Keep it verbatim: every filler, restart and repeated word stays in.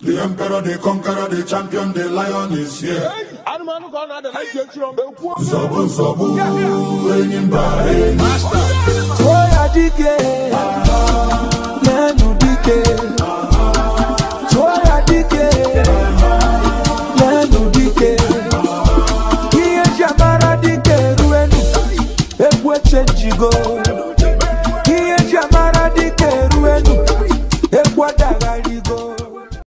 The emperor, the conqueror, the champion, the lion is here. Zobu, zobu, bringing by master. Toya dike, nenu dike. Toya dike, nenu dike. Kiye jamara dike ruenu, ebwe chenjigo.